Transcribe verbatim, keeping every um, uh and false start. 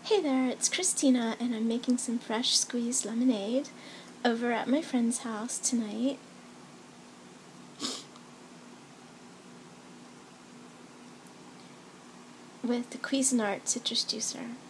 Hey there, it's Christina, and I'm making some fresh squeezed lemonade over at my friend's house tonight. With the Cuisinart citrus juicer.